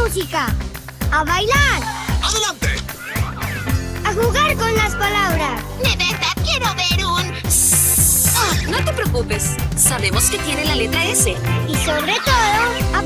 música. A bailar. ¡Adelante! A jugar con las palabras. De verdad quiero ver un... No te preocupes. Sabemos que tiene la letra S. Y sobre todo, a